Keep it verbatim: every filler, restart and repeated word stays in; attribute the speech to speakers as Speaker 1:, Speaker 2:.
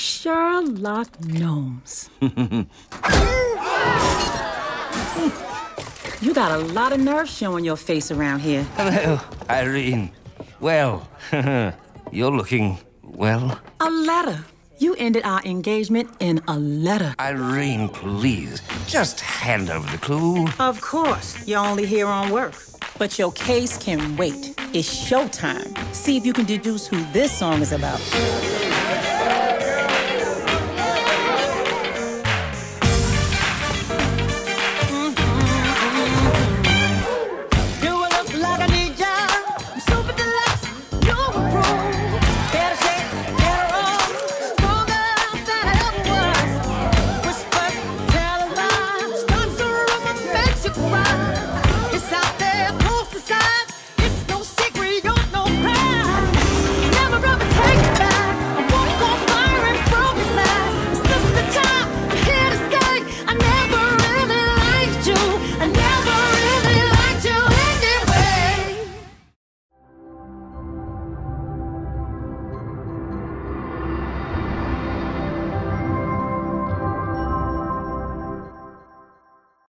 Speaker 1: Sherlock Gnomes. You got a lot of nerve showing your face around here.
Speaker 2: Hello, Irene. Well, you're looking, well...
Speaker 1: A letter. You ended our engagement in a letter.
Speaker 2: Irene, please, just hand over the clue.
Speaker 1: Of course. You're only here on work. But your case can wait. It's showtime. See if you can deduce who this song is about.